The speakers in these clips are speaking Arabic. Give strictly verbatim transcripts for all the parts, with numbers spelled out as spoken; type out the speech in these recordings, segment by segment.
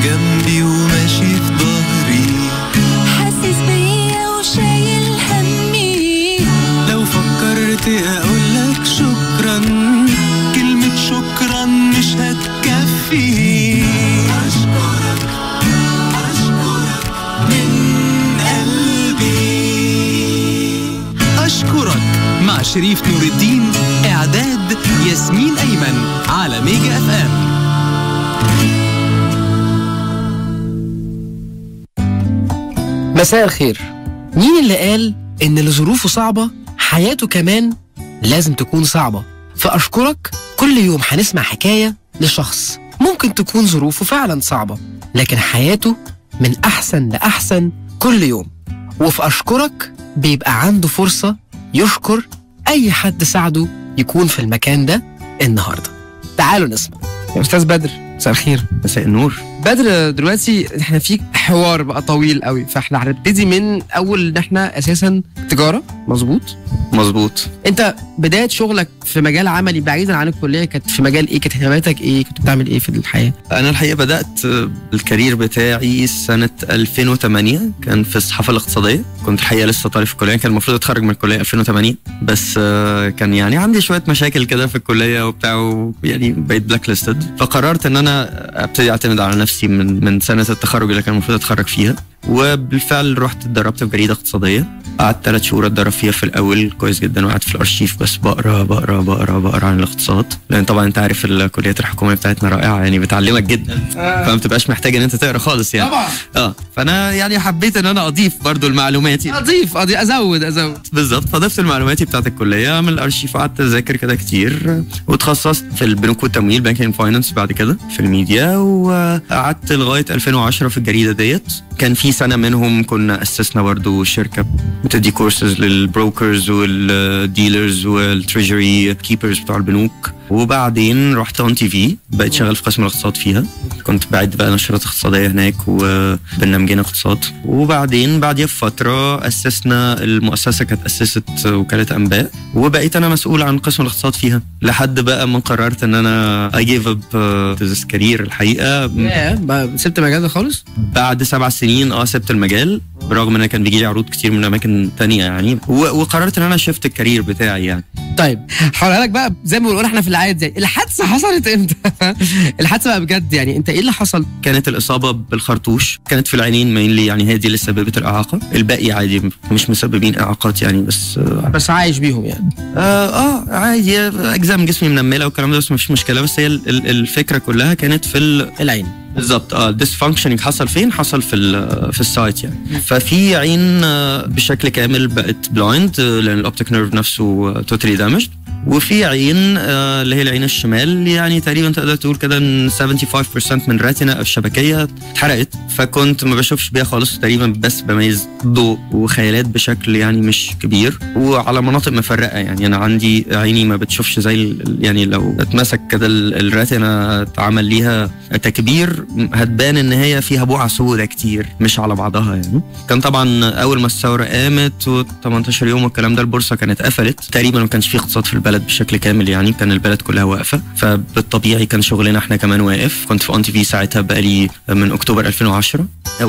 جنبي وماشي في ظهري، حاسس بيا وشايل همي. لو فكرت اقولك شكرا، كلمة شكرا مش هتكفي. أشكرك أشكرك من قلبي. أشكرك مع شريف نور الدين، إعداد ياسمين أيمن، على ميجا اف ام. مساء الخير. مين اللي قال إن اللي ظروفه صعبة حياته كمان لازم تكون صعبة؟ فأشكرك كل يوم هنسمع حكاية لشخص ممكن تكون ظروفه فعلا صعبة، لكن حياته من أحسن لأحسن كل يوم. وفي أشكرك بيبقى عنده فرصة يشكر أي حد ساعده يكون في المكان ده النهاردة. تعالوا نسمع. يا أستاذ بدر، مساء الخير. مساء النور. بدر، دلوقتي احنا في حوار بقى طويل قوي، فاحنا هنبتدي من اول ان احنا اساسا تجاره. مظبوط مظبوط. انت بدايه شغلك في مجال عملي بعيدا عن الكليه كانت في مجال ايه؟ كانت اهتماماتك ايه؟ كنت بتعمل ايه في الحياه؟ انا الحقيقه بدات الكارير بتاعي سنه ألفين وثمانية، كان في الصحافه الاقتصاديه. كنت الحقيقه لسه طالب في الكليه، كان المفروض اتخرج من الكليه ألفين وثمانية، بس كان يعني عندي شويه مشاكل كده في الكليه وبتاع، يعني بقيت بلاك ليستد. فقررت ان انا ابتدي اعتمد على نفسي من من سنه التخرج اللي كان المفروض اتخرج فيها. وبالفعل رحت اتدربت في جريده اقتصاديه، قعدت ثلاث شهور اتدرب فيها في الاول كويس جدا، وقعدت في الارشيف بس بقرا بقرا بقرا بقرا عن الاقتصاد، لان طبعا انت عارف الكليات الحكوميه بتاعتنا رائعه، يعني بتعلمك جدا، فما بتبقاش محتاج ان انت تقرا خالص يعني. طبعا. اه فانا يعني حبيت ان انا اضيف برضو المعلوماتي، اضيف اضيف ازود ازود بالظبط. فضفت المعلوماتي بتاعت الكليه من الارشيف، وقعدت اذاكر كده كتير، وتخصصت في البنوك والتمويل، بانكينج فاينانس، بعد كده في الميديا، وقعدت لغايه ألفين وعشرة في الجريده ديت. كان في سنه منهم كنا اسسنا برضو شركه بتدي كورسز للبروكرز والديلرز والتريجري كيبرز بتوع البنوك. وبعدين رحت اون تي في، بقيت شغال في قسم الاقتصاد فيها، كنت بعد بقى نشرات اقتصاديه هناك وبرنامجين اقتصاد. وبعدين بعديها بفتره اسسنا المؤسسه، كانت اسست وكاله انباء، وبقيت انا مسؤول عن قسم الاقتصاد فيها لحد بقى ما قررت ان انا I gave up this career الحقيقه. yeah, سبت المجال ده خالص بعد سبع سنين. اه سبت المجال برغم ان انا كان بيجي لي عروض كتير من اماكن تانية يعني، وقررت ان انا شفت الكارير بتاعي يعني. طيب هقولها لك بقى زي ما بنقول احنا في العادي، زي الحادثه حصلت امتى؟ الحادثه بقى بجد يعني، انت ايه اللي حصل؟ كانت الاصابه بالخرطوش، كانت في العينين مينلي، يعني هي دي اللي سببت الاعاقه، الباقي عادي مش مسببين اعاقات يعني، بس بس عايش بيهم يعني. اه, آه عادي، اجزاء من جسمي منمله والكلام ده، بس مفيش مشكله. بس هي الفكره كلها كانت في العين بالظبط. اه الديسفانكشنينج حصل فين؟ حصل في في السايت يعني. ففي عين بشكل كامل بقت بلايند لان الاوبتيك نيرف نفسه توتالي دامجد، وفي عين اللي هي العين الشمال يعني تقريبا تقدر تقول كده ان خمسة وسبعين بالمية من الراتنا الشبكيه اتحرقت، فكنت ما بشوفش بيها خالص تقريبا، بس بميز ضوء وخيالات بشكل يعني مش كبير، وعلى مناطق مفرقه يعني. انا عندي عيني ما بتشوفش زي يعني لو اتمسك كده الراتنا اتعمل ليها تكبير هتبان ان هي فيها بقع سودة كتير مش على بعضها يعني. كان طبعا اول ما الثوره قامت و18 يوم والكلام ده البورصه كانت قفلت تقريبا، ما كانش في اقتصاد في البلد بشكل كامل يعني، كان البلد كلها واقفه، فبالطبيعي كان شغلنا احنا كمان واقف. كنت في اون تي في ساعتها بقالي من اكتوبر ألفين وعشرة،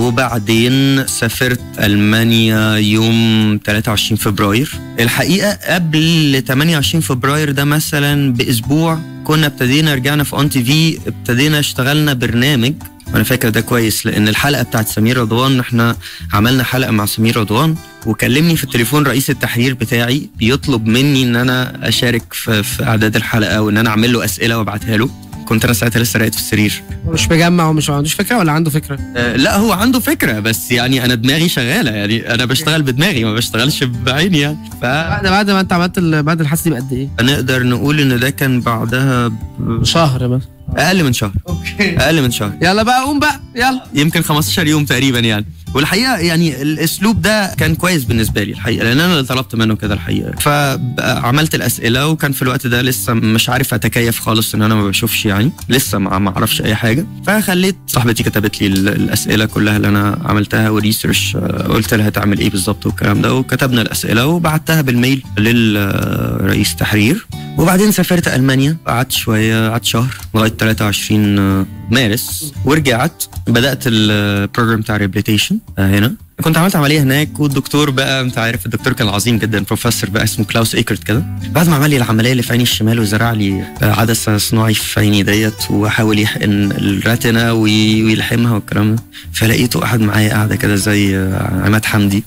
وبعدين سافرت المانيا يوم ثلاثة وعشرين فبراير. الحقيقه قبل ثمانية وعشرين فبراير ده مثلا باسبوع كنا ابتدينا رجعنا في اون تي في، ابتدينا اشتغلنا برنامج، وانا فاكر ده كويس لان الحلقه بتاعت سمير رضوان، احنا عملنا حلقه مع سمير رضوان، وكلمني في التليفون رئيس التحرير بتاعي بيطلب مني ان انا اشارك في, في اعداد الحلقه، وان انا اعمل له اسئله وابعتها له. كنت انا ساعتها لسه راقد في السرير، مش مجمع ومش عندوش فكره، ولا عنده فكره؟ آه لا هو عنده فكره، بس يعني انا دماغي شغاله يعني، انا بشتغل بدماغي ما بشتغلش بعيني يعني. ف بعد بعد ما انت عملت بعد الحادثه دي بقد ايه؟ نقدر نقول ان ده كان بعدها ب... شهر مثلا، اقل من شهر. اوكي اقل من شهر. يلا بقى قوم بقى يلا. يمكن خمستاشر يوم تقريبا يعني. والحقيقه يعني الاسلوب ده كان كويس بالنسبه لي الحقيقه، لان انا اللي طلبت منه كده الحقيقه. فعملت الاسئله، وكان في الوقت ده لسه مش عارف اتكيف خالص ان انا ما بشوفش، يعني لسه ما اعرفش اي حاجه. فخليت صاحبتي كتبت لي الاسئله كلها اللي انا عملتها وريسيرش، قلت لها تعمل ايه بالظبط والكلام ده، وكتبنا الاسئله وبعتها بالميل للرئيس تحرير. وبعدين سافرت المانيا، قعدت شويه، قعدت شهر لغايه ثلاثة وعشرين مارس، ورجعت بدات البروجرام بتاع ريبليتيشن هنا. كنت عملت عمليه هناك، والدكتور بقى انت عارف الدكتور كان عظيم جدا، بروفيسور بقى اسمه كلاوس ايكرت كده. بعد ما عمل لي العمليه اللي في عيني الشمال وزرع لي عدسه صناعي في عيني ديت، وحاول يحقن الراتنا ويلحمها والكلام ده، فلقيته قاعد معايا قاعده كده زي عماد حمدي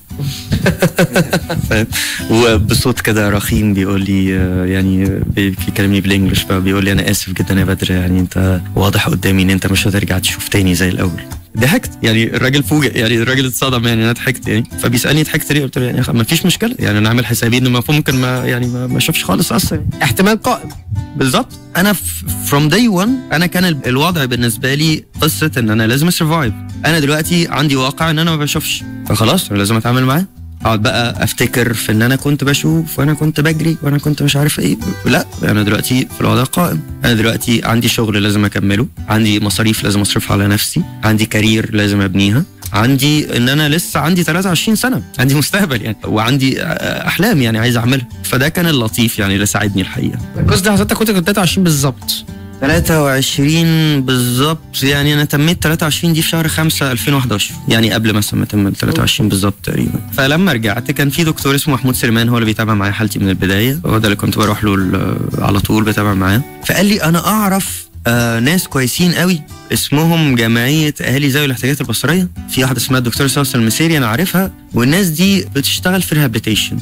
وبصوت كده رخيم بيقول لي، يعني بيكلمني بالانجلش بقى، بيقول لي انا اسف جدا يا بدر، يعني انت واضح قدامي ان انت مش هترجع تشوف تاني زي الاول. ضحكت، يعني الراجل فوجئ، يعني الراجل اتصدم، يعني انا ضحكت يعني. فبيسالني ضحكت ليه؟ قلت له يعني ما فيش مشكله، يعني انا عامل حسابي انه ممكن ما يعني ما, ما اشوفش خالص اصلا، يعني احتمال قائم. بالظبط. انا فروم داي واحد انا كان الوضع بالنسبه لي قصه ان انا لازم اسرفايف. انا دلوقتي عندي واقع ان انا ما بشوفش، فخلاص انا لازم اتعامل معاه. اقعد بقى افتكر في ان انا كنت بشوف وانا كنت بجري وانا كنت مش عارف ايه، لا انا دلوقتي في الوضع قائم. انا دلوقتي عندي شغل لازم اكمله، عندي مصاريف لازم اصرفها على نفسي، عندي كارير لازم ابنيها، عندي ان انا لسه عندي ثلاثة وعشرين سنه، عندي مستقبل يعني، وعندي احلام يعني عايز اعملها. فده كان اللطيف يعني اللي ساعدني الحقيقه. بس ده حضرتك كنت ثلاثة وعشرين بالظبط؟ ثلاثة وعشرين بالظبط، يعني انا تميت ثلاثة وعشرين دي في شهر خمسة ألفين وأحد عشر، يعني قبل مثلا ما تم ثلاثة وعشرين بالظبط تقريبا. فلما رجعت كان في دكتور اسمه محمود سليمان هو اللي بيتابع معايا حالتي من البدايه، هو ده اللي كنت بروح له على طول بتابع معاه. فقال لي انا اعرف آه ناس كويسين قوي اسمهم جمعيه اهالي ذوي الاحتياجات البصريه، في واحده اسمها الدكتوره سوسن المسيري انا عارفها، والناس دي بتشتغل في ريهابيليتيشن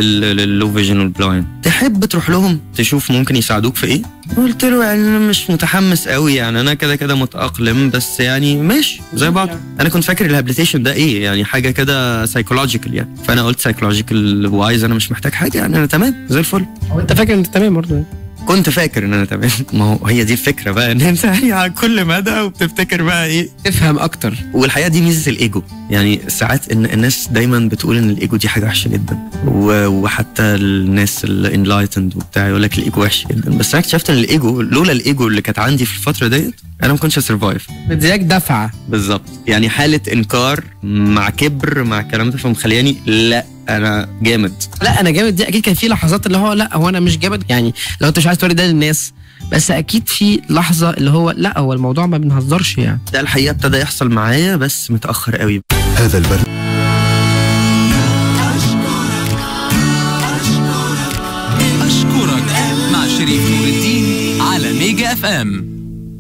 لللو فيجن والبلايند، تحب تروح لهم تشوف ممكن يساعدوك في ايه؟ قلت له يعني انا مش متحمس قوي، يعني انا كده كده متاقلم، بس يعني ماشي زي بعض. انا كنت فاكر الريهابيليتيشن ده ايه، يعني حاجه كده سايكولوجيكال يعني، فانا قلت سايكولوجيكال وايز انا مش محتاج حاجه، يعني انا تمام زي الفل. هو انت فاكر انت تمام برضه؟ كنت فاكر ان انا تمام. ما هو هي دي الفكره بقى، ان انت يعني على كل مدى وبتفتكر بقى ايه، تفهم اكتر. والحقيقه دي ميزه الايجو، يعني ساعات ان الناس دايما بتقول ان الايجو دي حاجه وحشه جدا، وحتى الناس الانلايتند وبتاع يقول لك الايجو وحش جدا، بس انا اكتشفت ان الايجو لولا الايجو اللي كانت عندي في الفتره ديت انا ما كنتش هسرفايف. بديك دفعه بالظبط، يعني حاله انكار مع كبر مع الكلام ده، فمخلياني لا انا جامد. لا انا جامد دي اكيد كان في لحظات اللي هو لا هو انا مش جامد، يعني لو انت مش عايز توري ده للناس، بس اكيد في لحظه اللي هو لا هو الموضوع ما بنهزرش يعني. ده الحقيقه ابتدى يحصل معايا بس متاخر قوي. هذا البرنامج أشكرك مع شريف نور الدين على ميجا اف ام.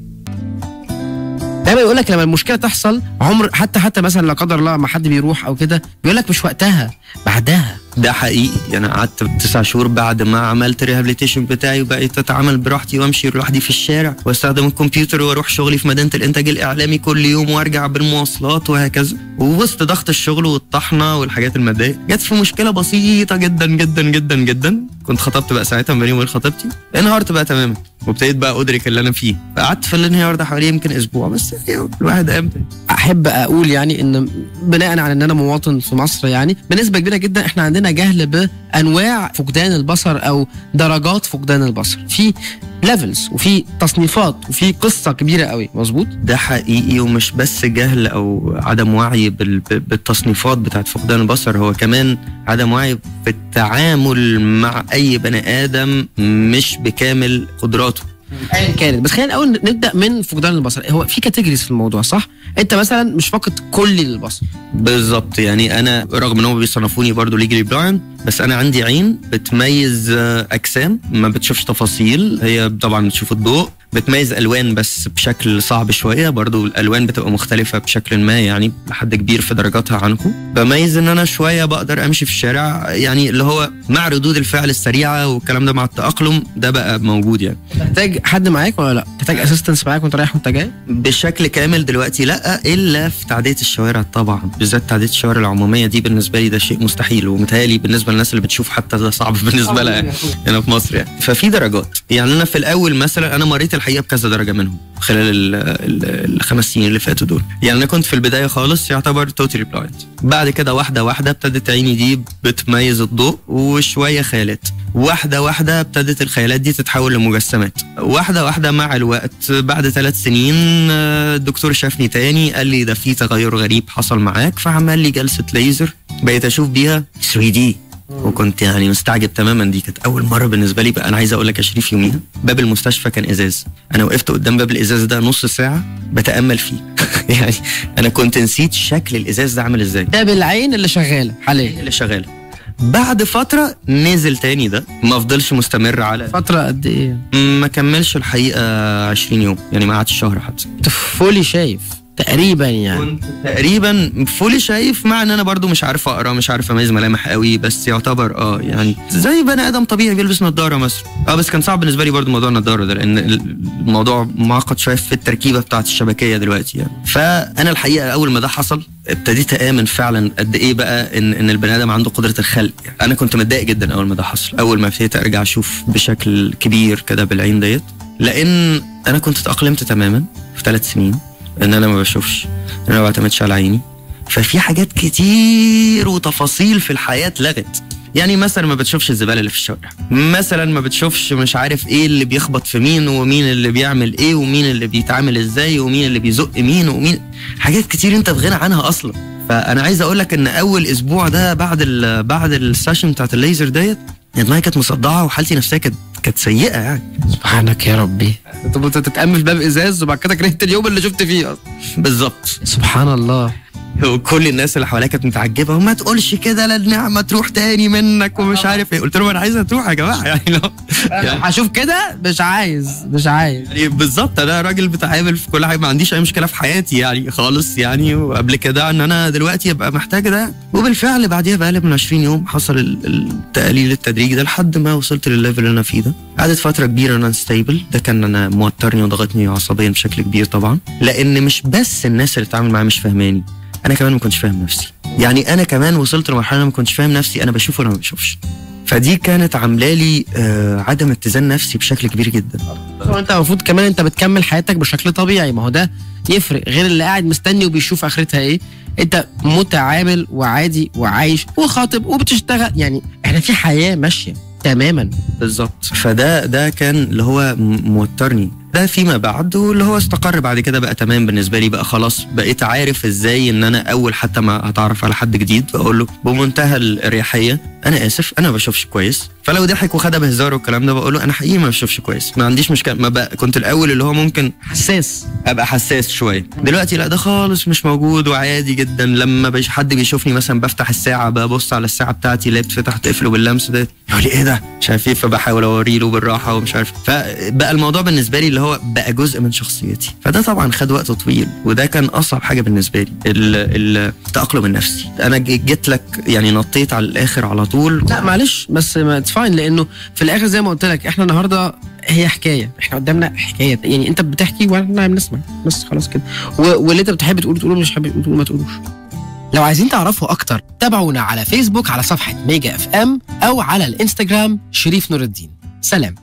دايما يقول لك لما المشكله تحصل عمر، حتى حتى مثلا لا قدر الله ما حد بيروح او كده، بيقول لك مش وقتها، بعدها. ده حقيقي، انا قعدت تسع شهور بعد ما عملت الريهابيليتيشن بتاعي وبقيت اتعامل براحتي وامشي لوحدي في الشارع واستخدم الكمبيوتر واروح شغلي في مدينه الانتاج الاعلامي كل يوم وارجع بالمواصلات وهكذا، ووسط ضغط الشغل والطحنه والحاجات الماديه جت في مشكله بسيطه جدا جدا جدا جدا. كنت خطبت بقى ساعتها بيني وبين خطيبتي، انهارت بقى تماما وابتديت بقى ادرك اللي انا فيه. قعدت في الانهيار ده حوالي يمكن اسبوع بس، يعني الواحد قام. احب اقول يعني ان بناء على ان انا مواطن في مصر، يعني بنسبه كبيره جدا احنا عندنا جهل بانواع فقدان البصر او درجات فقدان البصر، في ليفلز وفي تصنيفات وفي قصه كبيره قوي. مظبوط، ده حقيقي، ومش بس جهل او عدم وعي بالتصنيفات بتاعت فقدان البصر، هو كمان عدم وعي في التعامل مع اي بني ادم مش بكامل قدراته ايا كانت. بس خلينا الاول نبدا من فقدان البصر. هو في كاتيجوريز في الموضوع صح؟ انت مثلا مش فاقد كل البصر. بالظبط، يعني انا رغم ان هم بيصنفوني برضو ليجلي بلايند، بس انا عندي عين بتميز اجسام، ما بتشوفش تفاصيل، هي طبعا بتشوف الضوء، بتميز الوان بس بشكل صعب شويه، برضو الالوان بتبقى مختلفه بشكل ما يعني لحد كبير في درجاتها عنكم. بميز ان انا شويه بقدر امشي في الشارع، يعني اللي هو مع ردود الفعل السريعه والكلام ده مع التاقلم ده بقى موجود. يعني تحتاج حد معاك ولا لا؟ تحتاج اسيستنس معاك وانت رايح وانت جاي؟ بشكل كامل دلوقتي لا، الا في تعديه الشوارع طبعا، بالذات تعديه الشوارع العموميه دي بالنسبه لي ده شيء مستحيل، ومتهيألي بالنسبه للناس اللي بتشوف حتى ده صعب بالنسبه لها هنا في مصر يعني. ففي درجات، يعني انا في الاول مثلا انا مريت الحقيقه بكذا درجه منهم خلال ال ال الخمس سنين اللي فاتوا دول. يعني انا كنت في البدايه خالص يعتبر توتالي بلايند، بعد كده واحده واحده ابتدت عيني دي بتميز الضوء وشويه خيالات، واحده واحده ابتدت الخيالات دي تتحول لمجسمات، واحده واحده مع الوقت. بعد ثلاث سنين الدكتور شافني تاني قال لي ده في تغير غريب حصل معاك، فعمل لي جلسه ليزر بقيت اشوف بيها ثري دي، وكنت يعني مستعجب تماما. دي كانت اول مره بالنسبه لي. بقى انا عايز اقول لك يا شريف، يوميها باب المستشفى كان ازاز، انا وقفت قدام باب الازاز ده نص ساعه بتامل فيه يعني انا كنت نسيت شكل الازاز ده عامل ازاي. ده بالعين اللي شغاله حاليا اللي شغاله. بعد فتره نزل تاني، ده ما فضلش مستمر على فتره قد ايه؟ ما كملش الحقيقه عشرين يوم، يعني ما قعدش شهر حتى. فولي شايف تقريبا يعني. كنت تقريبا فولي شايف، مع ان انا برضو مش عارف اقرا، مش عارف اميز ملامح قوي، بس يعتبر اه يعني زي بني ادم طبيعي بيلبس نظاره مثلا. اه بس كان صعب بالنسبه لي برضو موضوع النظاره ده، لان الموضوع معقد شويه في التركيبه بتاعه الشبكيه دلوقتي يعني. فانا الحقيقه اول ما ده حصل ابتديت امن فعلا قد ايه بقى ان ان البني ادم عنده قدره الخلق. انا كنت متضايق جدا اول ما ده حصل، اول ما ابتديت ارجع اشوف بشكل كبير كده بالعين ديت، لان انا كنت اتاقلمت تماما في ثلاث سنين ان انا ما بشوفش، انا ما بعتمدش على عيني. ففي حاجات كتير وتفاصيل في الحياه اتلغت. يعني مثلا ما بتشوفش الزباله اللي في الشارع، مثلا ما بتشوفش مش عارف ايه اللي بيخبط في مين، ومين اللي بيعمل ايه، ومين اللي بيتعامل ازاي، ومين اللي بيزق مين، ومين حاجات كتير انت في غنى عنها اصلا. فانا عايز اقول لك ان اول اسبوع ده بعد ال بعد السيشن بتاعت الليزر ديت دماغي كانت مصدعه وحالتي النفسيه كانت كانت سيئه يعني. سبحانك يا ربي. طب انت تتامل في باب ازاز وبعد كده كرهت اليوم اللي شفت فيه اصلا. بالظبط. سبحان الله. وكل الناس اللي حواليا كانت متعجبه، وما تقولش كده لا النعمه تروح تاني منك ومش عارف ايه. قلت لهم انا عايزها تروح يا جماعه يعني لو يعني هشوف كده مش عايز مش عايز يعني بالظبط. انا راجل بتعامل في كل حاجه، ما عنديش اي مشكله في حياتي يعني خالص يعني. وقبل كده ان انا دلوقتي ابقى محتاج ده، وبالفعل بعديها بقالب من عشرين يوم حصل التقليل التدريجي ده لحد ما وصلت للليفل اللي انا فيه ده. قعدت فتره كبيره انا ستيبل، ده كان انا موترني وضغطني عصبيا بشكل كبير طبعا، لان مش بس الناس اللي بتتعامل معايا مش فاهماني، انا كمان ما كنتش فاهم نفسي. يعني انا كمان وصلت لمرحله انا ما كنتش فاهم نفسي، انا بشوف وانا ما بشوفش. فدي كانت عامله لي آه عدم اتزان نفسي بشكل كبير جدا. وانت المفروض كمان انت بتكمل حياتك بشكل طبيعي، ما هو ده يفرق غير اللي قاعد مستني وبيشوف اخرتها ايه. انت متعامل وعادي وعايش وخاطب وبتشتغل، يعني احنا في حياه ماشيه تماما. بالظبط. فده ده كان اللي هو موترني. ده فيما بعد واللي هو استقر بعد كده بقى تمام بالنسبه لي. بقى خلاص بقيت عارف ازاي ان انا اول حتى ما هتعرف على حد جديد بقول له بمنتهى الاريحيه انا اسف انا ما بشوفش كويس. فلو ضحك وخدها بهزار والكلام ده بقول له انا حقيقي ما بشوفش كويس، ما عنديش مشكله. ما بقى كنت الاول اللي هو ممكن حساس، ابقى حساس شويه، دلوقتي لا ده خالص مش موجود وعادي جدا. لما بيش حد بيشوفني مثلا بفتح الساعه ببص على الساعه بتاعتي اللي بتفتح تقفل باللمس ده يقول لي ايه ده مش عارف ايه، فبحاول اوري له بالراحه ومش عارف. فبقى الموضوع بالنسبه لي اللي هو بقى جزء من شخصيتي. فده طبعا خد وقت طويل، وده كان اصعب حاجه بالنسبه لي التاقلم النفسي. انا جيت لك يعني نطيت على الاخر على طول. لا معلش بس اتس فاين، لانه في الاخر زي ما قلت لك احنا النهارده هي حكايه، احنا قدامنا حكايه، يعني انت بتحكي واحنا بنسمع بس خلاص كده، واللي انت بتحب تقوله تقوله، مش حابب تقوله ما تقولوش. لو عايزين تعرفوا اكتر تابعونا على فيسبوك على صفحه ميجا اف ام او على الانستجرام شريف نور الدين. سلام.